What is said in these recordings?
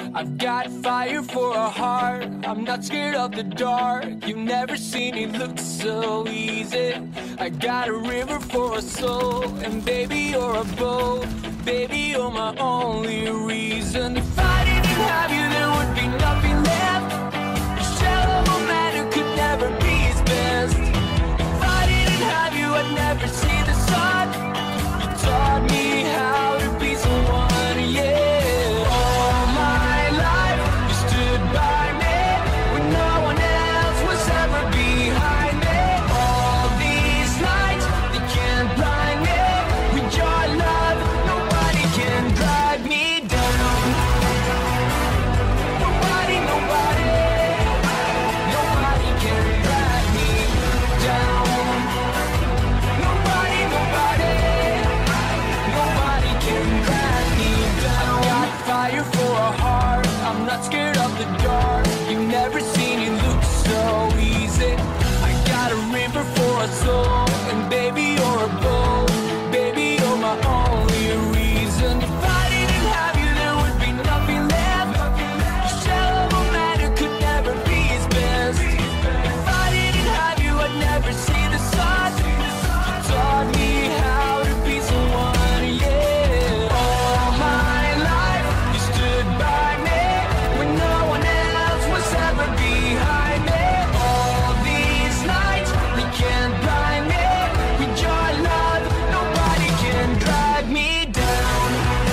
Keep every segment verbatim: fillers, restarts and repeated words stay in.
I've got fire for a heart, I'm not scared of the dark. You've never seen it look so easy. I got a river for a soul, and baby you're a boat. Baby you're my only reason. If I didn't have you there would be nothing left. A shell of a man who could never be his best. If I didn't have you I'd never see the sun. You taught me how to be someone, yeah. All my life you stood by me when no one else was ever behind me. All these lights, they can't blind me. With your love, nobody can drive me down. Nobody, nobody, nobody can drag me down. Nobody, nobody, nobody can drag me down. I got fire for a heart, I'm not scared of the dark. You've never seen it look so easy. I got a river for a soul, and baby you're a boat. Baby you're my only reason. If I didn't have you there would be nothing left. A shell of a man who could never be his best. If I didn't have you I'd never see the sun. You taught me how to be someone, yeah. All my life you stood by me when no one else was ever behind me. All these nights they can't blind me. With your love nobody can drag me down.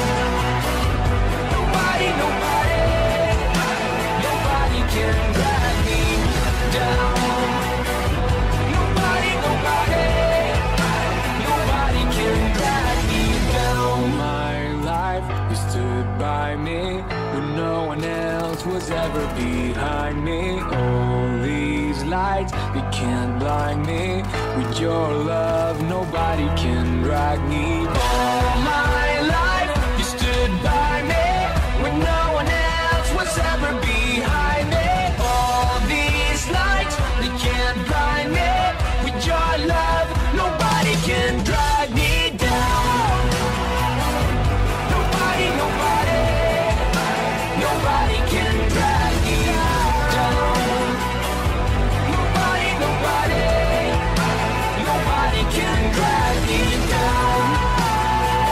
Nobody, nobody, nobody can drag me down. Nobody, nobody, nobody can drag me down. My life you stood by me when no one else was ever behind me. All these lights they can't blind me. With your love nobody can drag me. All my life you stood by me when no one else was ever behind me. All these lights they can't blind me. With your love nobody can drag me down. Nobody, nobody, nobody can drag me down. Nobody, nobody, nobody can drag me down.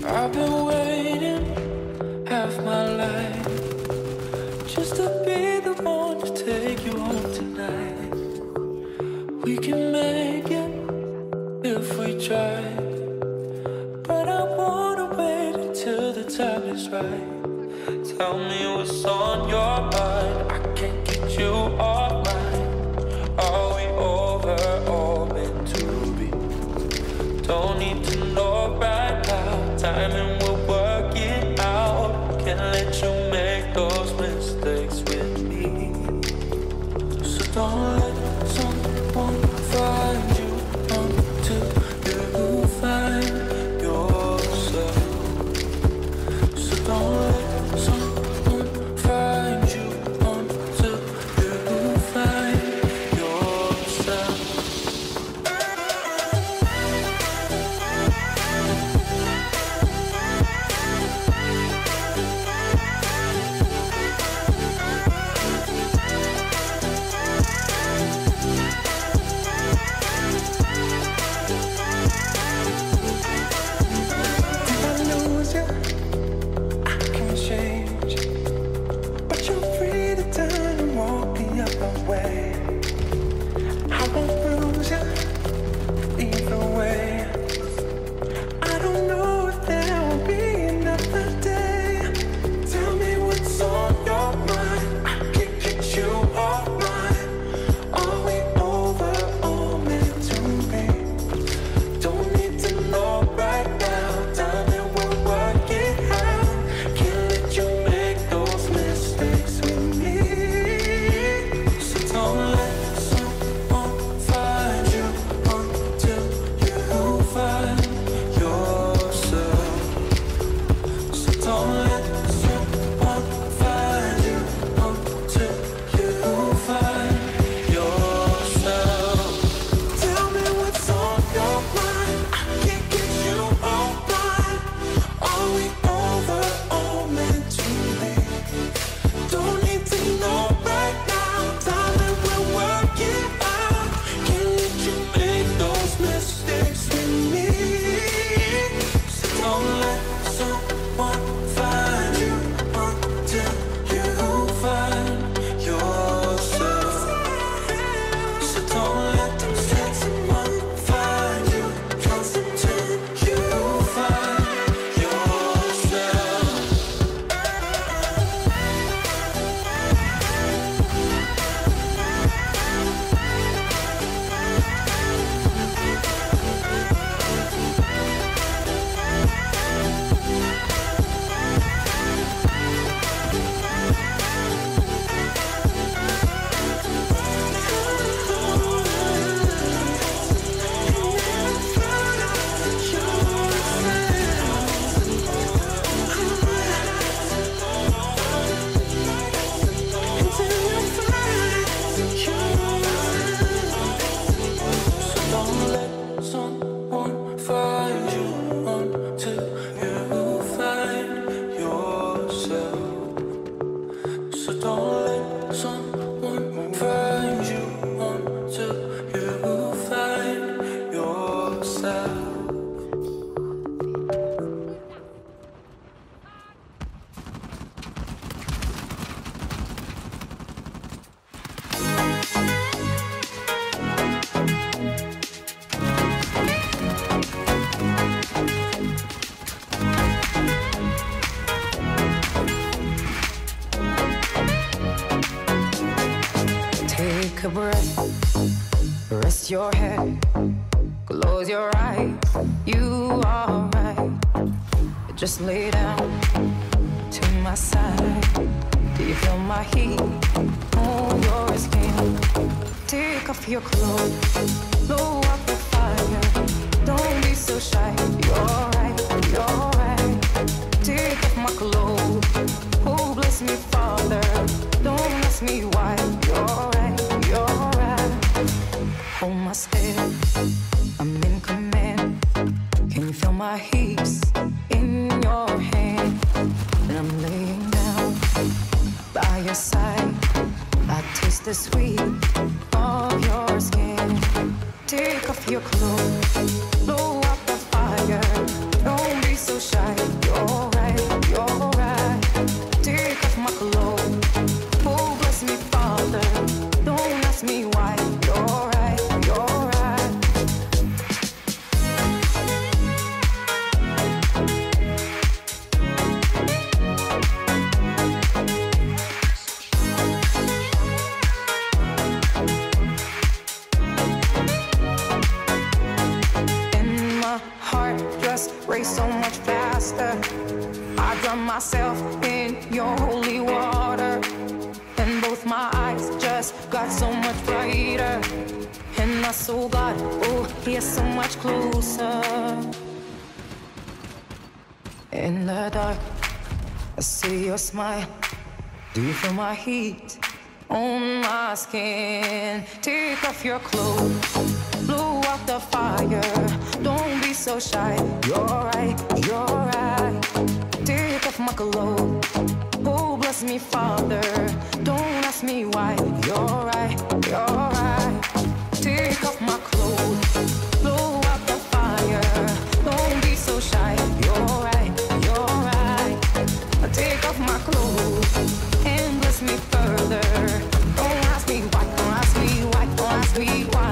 I've been waiting half my life just to be the one to take you home tonight. We can make it if we try, but I wanna wait until the time is right. Tell me what's on your mind, I can't get you off mine. Are we over or meant to be? Don't need to know right now, timing will work it out. Can't let you make those mistakes with me. So don't let someone find you until you find yourself. So don't let someone find you until you find yourself. Take a breath, rest your head, close your eyes, you are right. Just lay down to my side. Do you feel my heat on your skin? Take off your clothes, blow up the fire. Don't be so shy, you're right, you're right. Take off my clothes, oh bless me Father. Don't ask me why, you're right, you're right. Hold my step, I'm in command. Can you feel my hips in your hand? And I'm laying down by your side. I taste the sweet of your skin. Take off your clothes, blow up the fire. Don't be so shy. sister. I drown myself in your holy water, and both my eyes just got so much brighter. And I saw God, oh, He is so much closer. In the dark, I see your smile. Do you feel my heat on my skin? Take off your clothes, blow out the fire. Don't be so shy. You're right, you're right. Take off my clothes. Oh, bless me, Father. Don't ask me why. You're right, you're right. Take off my clothes, blow out the fire. Don't be so shy. You're right, you're right. Take off my clothes and bless me further. Don't ask me why, don't ask me why, don't ask me why.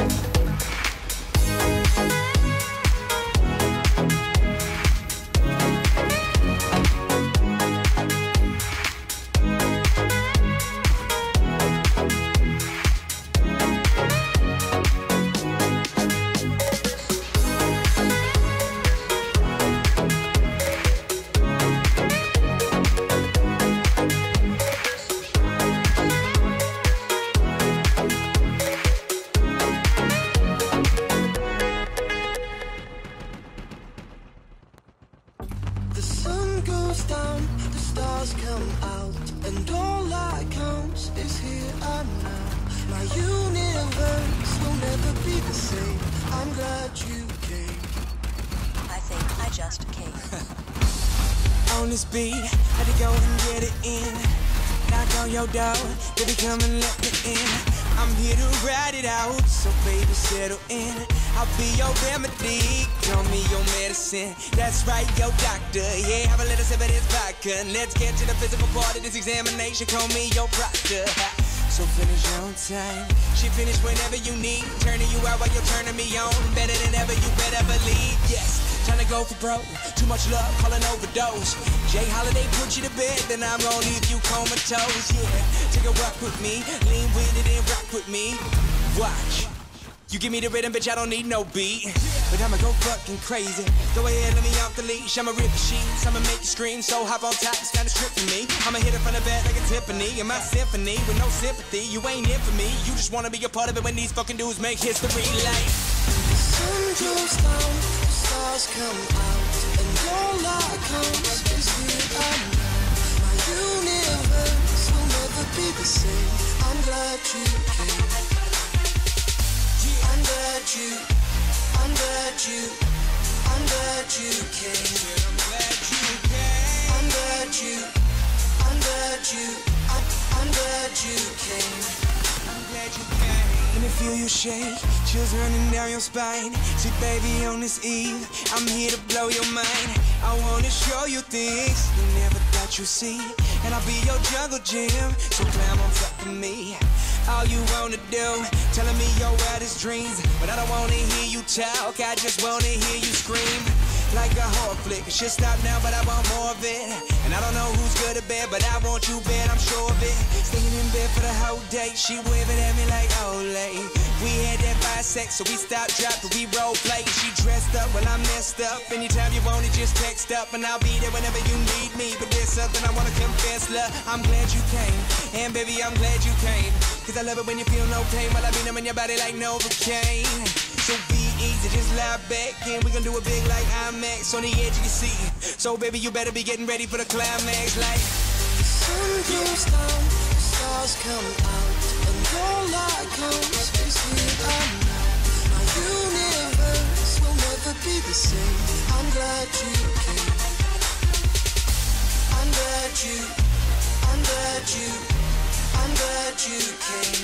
On this beat, had to go and get it in. Knock on your door, baby, come and let me in. I'm here to ride it out, so baby, settle in. I'll be your remedy, call me your medicine. That's right, your doctor, yeah, have a little sip of this vodka. Let's get to the physical part of this examination, call me your proctor. So finish on time, she finish whenever you need. Turning you out while you're turning me on. Better than ever, you better believe, yes. Trying to go for broke, too much love, calling overdose. Jay Holiday put you to bed, then I'm gonna leave you comatose, yeah. Take a walk with me, lean with it and rock with me. Watch, you give me the rhythm, bitch, I don't need no beat. But I'ma go fucking crazy. Go ahead, let me off the leash, I'ma rip the sheets, I'ma make you scream, so hop on top, it's kinda strip for me. I'ma hit it from the back like a Tiffany, in my symphony, with no sympathy, you ain't in for me. You just wanna be a part of it when these fucking dudes make history like. Sun goes down, the stars come out, and all that comes is here and now. My universe will never be the same. I'm glad you came. I'm glad you, I'm glad you, I'm glad you came. I'm glad you came. I'm glad you, I'm glad you, I'm, I'm glad you came. I'm glad you came. Let me feel you shake, chills running down your spine. See, baby, on this eve, I'm here to blow your mind. I wanna show you things you never thought you'd see. And I'll be your jungle gym, so climb on top of me. All you wanna do, telling me your wildest dreams. But I don't wanna hear you talk, I just wanna hear you scream. Like a horror flick, it should stop now, but I want more of it. And I don't know who's good or bad, but I want you bad, I'm sure of it. Staying in bed for the whole day, she waving at me like Olay. We had that five sex, so we stopped, dropped, but we role play. She dressed up, well I'm messed up. Anytime you want it, just text up, and I'll be there whenever you need me. But there's something I wanna confess, love, I'm glad you came. And baby, I'm glad you came. Cause I love it when you feel no pain, while I be numbing your body like Novocaine. So be easy, just lie back, and we gon' do it big like IMAX on the edge of your seat. So baby, you better be getting ready for the climax like. The sun goes down, the stars come out, and all that comes is here and now. My universe will never be the same. I'm glad you came. I'm glad you, I'm glad you, I'm glad you came.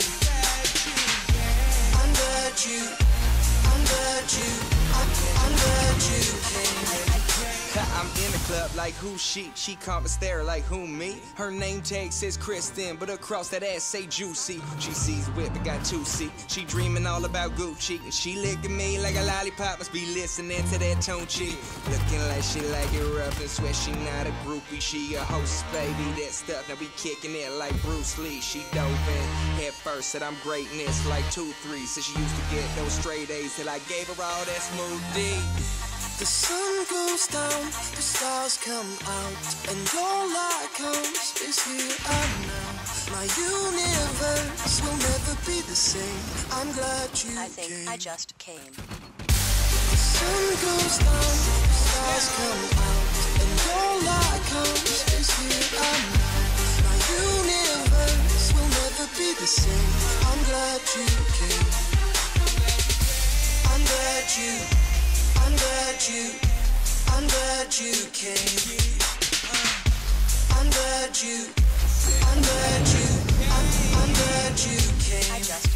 I'm glad you, I'm glad you, I'm, I'm glad you came. I'm in the club like who she? She come and stare like who me? Her name tag says Kristen, but across that ass say Juicy. She sees whip, it got two C. She dreaming all about Gucci, and she licking me like a lollipop. Must be listening to that Tunchi. Looking like she like it rough and swear she not a groupie. She a host, baby, that stuff. Now we kicking it like Bruce Lee. She dove in head first, said I'm greatness like two three. Said she used to get those straight A's till I gave her all that smooth D. The sun goes down, the stars come out, and all that counts is here and now. My universe will never be the same. I'm glad you I think came. I just came. The sun goes down, the stars come out, and all that counts is here and now. My universe will never be the same. I'm glad you came. I'm glad you, I'm glad you, I'm glad you came. I'm glad you, I'm glad you, I'm, I'm glad you came. I just